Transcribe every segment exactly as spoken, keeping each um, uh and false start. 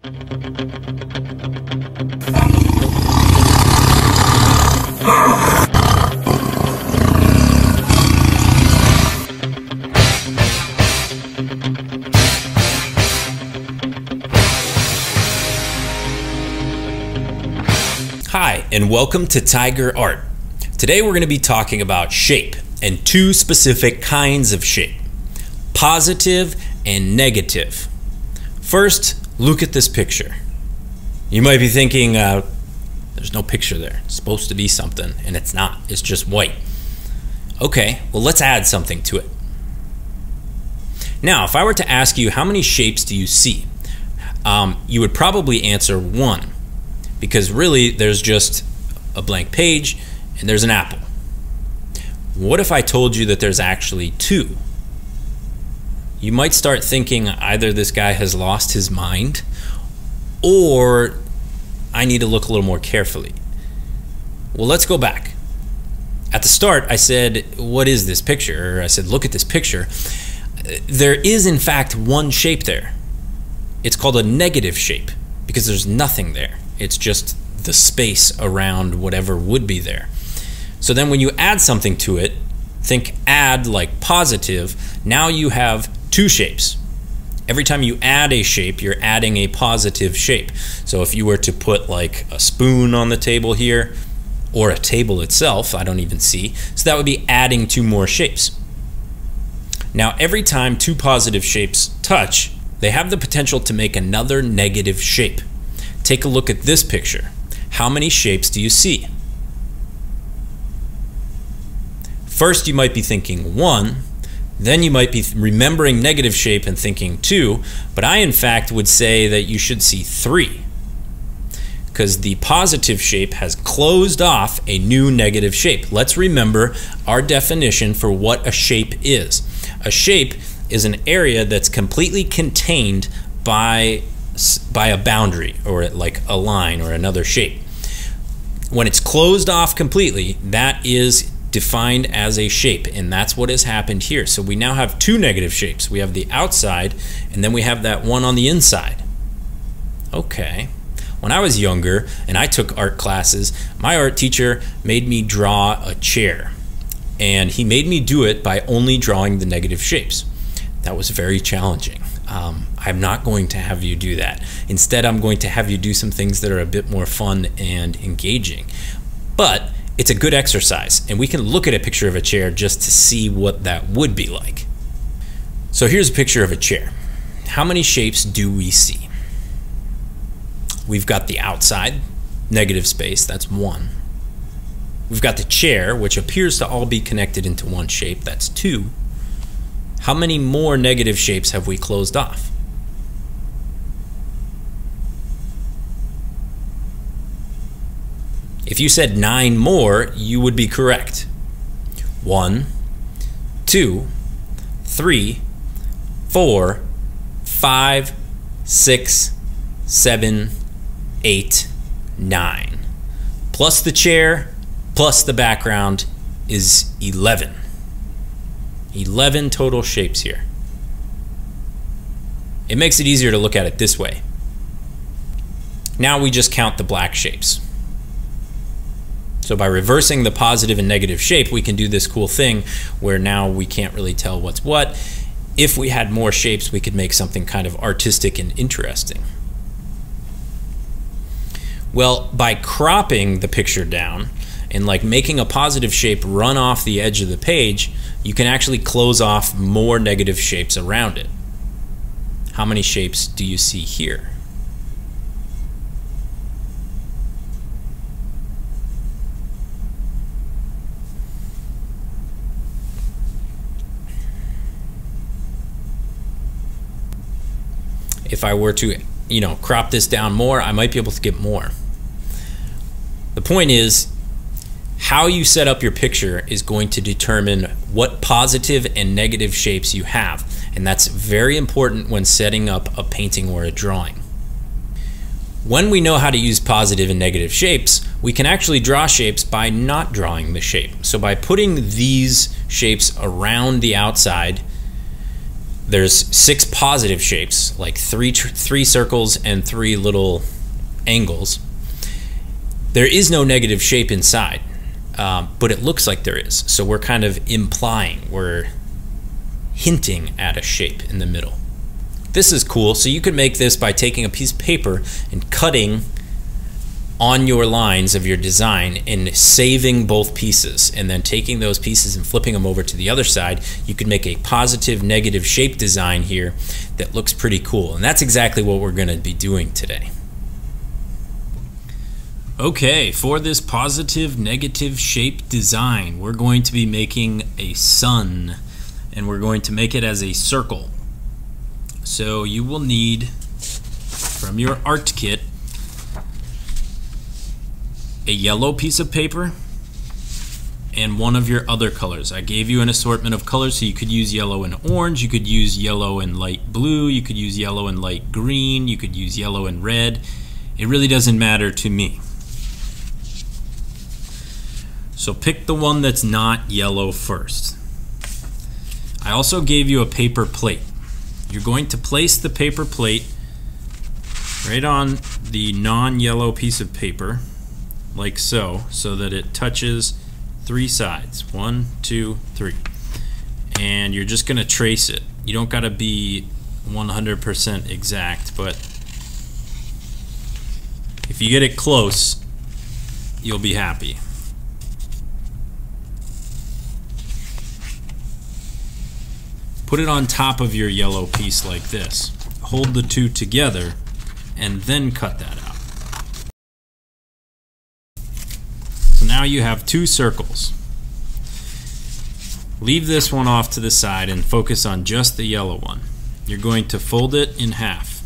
Hi, and welcome to Tiger Art. Today we're going to be talking about shape and two specific kinds of shape, positive and negative. First, look at this picture. You might be thinking, uh, there's no picture there. It's supposed to be something, and it's not. It's just white. Okay, well let's add something to it. Now, if I were to ask you how many shapes do you see, um, you would probably answer one. Because really there's just a blank page and there's an apple. What if I told you that there's actually two? You might start thinking either this guy has lost his mind or I need to look a little more carefully. Well, let's go back. At the start I said, what is this picture? Or I said, look at this picture. There is in fact one shape there. It's called a negative shape because there's nothing there. It's just the space around whatever would be there. So then when you add something to it, think add like positive, now you have two shapes. Every time you add a shape, you're adding a positive shape. So if you were to put like a spoon on the table here, or a table itself, I don't even see, so that would be adding two more shapes. Now every time two positive shapes touch, they have the potential to make another negative shape. Take a look at this picture. How many shapes do you see? First you might be thinking one, then you might be remembering negative shape and thinking two, but I in fact would say that you should see three, because the positive shape has closed off a new negative shape. Let's remember our definition for what a shape is. A shape is an area that's completely contained by by a boundary or like a line or another shape. When it's closed off completely, that is defined as a shape, and that's what has happened here. So we now have two negative shapes. We have the outside and then we have that one on the inside. Okay. When I was younger and I took art classes, my art teacher made me draw a chair, and he made me do it by only drawing the negative shapes. That was very challenging. Um, I'm not going to have you do that. Instead, I'm going to have you do some things that are a bit more fun and engaging. But it's a good exercise, and we can look at a picture of a chair just to see what that would be like. So here's a picture of a chair. How many shapes do we see? We've got the outside, negative space, that's one. We've got the chair, which appears to all be connected into one shape, that's two. How many more negative shapes have we closed off? If you said nine more, you would be correct. One, two, three, four, five, six, seven, eight, nine. Plus the chair, plus the background is eleven. eleven total shapes here. It makes it easier to look at it this way. Now we just count the black shapes. So by reversing the positive and negative shape, we can do this cool thing where now we can't really tell what's what. If we had more shapes, we could make something kind of artistic and interesting. Well, by cropping the picture down and like making a positive shape run off the edge of the page, you can actually close off more negative shapes around it. How many shapes do you see here? If I were to, you know, crop this down more, I might be able to get more. The point is, how you set up your picture is going to determine what positive and negative shapes you have, and that's very important when setting up a painting or a drawing. When we know how to use positive and negative shapes, we can actually draw shapes by not drawing the shape. So by putting these shapes around the outside, there's six positive shapes, like three three circles and three little angles. There is no negative shape inside, um, but it looks like there is. So we're kind of implying, we're hinting at a shape in the middle. This is cool. So you could make this by taking a piece of paper and cutting on your lines of your design and saving both pieces, and then taking those pieces and flipping them over to the other side. You could make a positive negative shape design here that looks pretty cool, and that's exactly what we're going to be doing today. Okay, for this positive negative shape design, we're going to be making a sun, and we're going to make it as a circle. So you will need, from your art kit, a yellow piece of paper and one of your other colors. I gave you an assortment of colors, so you could use yellow and orange, you could use yellow and light blue, you could use yellow and light green, you could use yellow and red. It really doesn't matter to me. So pick the one that's not yellow first. I also gave you a paper plate. You're going to place the paper plate right on the non-yellow piece of paper, like so, so that it touches three sides. One, two, three. And you're just going to trace it. You don't got to be one hundred percent exact, but if you get it close, you'll be happy. Put it on top of your yellow piece like this. Hold the two together and then cut that out. So now you have two circles. Leave this one off to the side and focus on just the yellow one. You're going to fold it in half.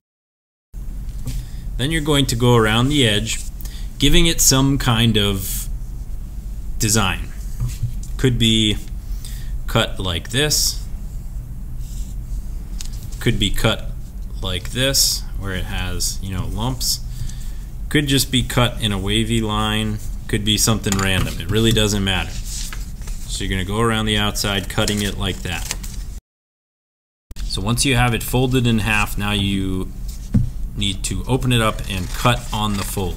Then you're going to go around the edge, giving it some kind of design. Could be cut like this. Could be cut like this, where it has, you know, lumps. Could just be cut in a wavy line. Could be something random. It really doesn't matter. So you're going to go around the outside cutting it like that. So once you have it folded in half, now you need to open it up and cut on the fold.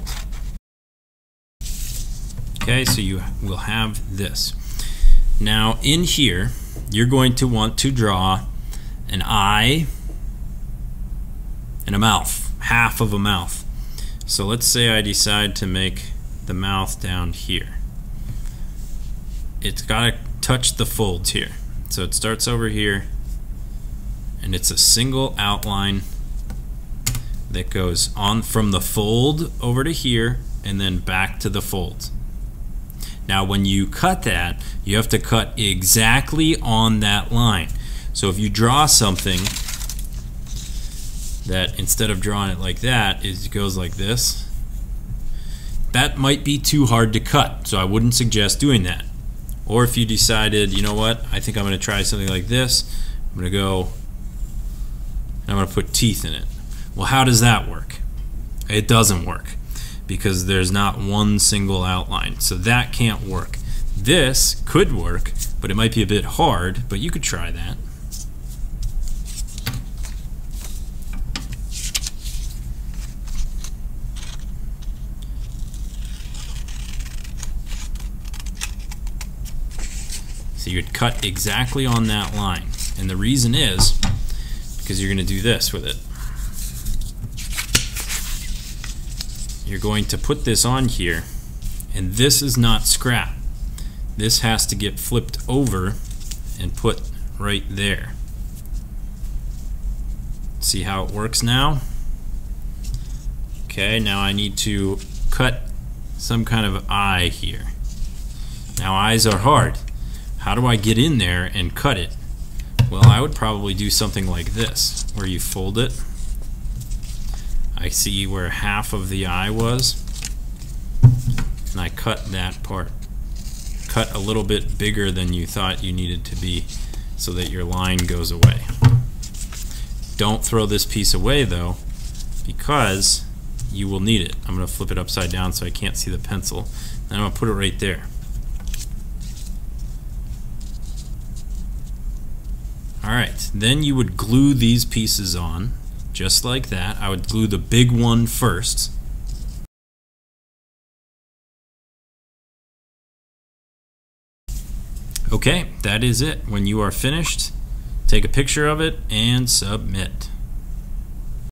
Okay, so you will have this. Now in here, you're going to want to draw an eye and a mouth, half of a mouth. So let's say I decide to make the mouth down here. It's got to touch the folds here. So it starts over here, and it's a single outline that goes on from the fold over to here and then back to the fold. Now when you cut that, you have to cut exactly on that line. So if you draw something that, instead of drawing it like that, is it goes like this, that might be too hard to cut, so I wouldn't suggest doing that. Or if you decided, you know what, I think I'm going to try something like this, I'm going to go, I'm going to put teeth in it. Well, how does that work? It doesn't work, because there's not one single outline, so that can't work. This could work, but it might be a bit hard, but you could try that. So you'd cut exactly on that line. And the reason is because you're going to do this with it. You're going to put this on here, and this is not scrap. This has to get flipped over and put right there. See how it works now? Okay, now I need to cut some kind of eye here. Now eyes are hard. How do I get in there and cut it? Well, I would probably do something like this, where you fold it. I see where half of the eye was, and I cut that part. Cut a little bit bigger than you thought you needed to be, so that your line goes away. Don't throw this piece away though, because you will need it. I'm going to flip it upside down so I can't see the pencil. And I'm going to put it right there. Alright, then you would glue these pieces on, just like that. I would glue the big one first. Okay, that is it. When you are finished, take a picture of it and submit.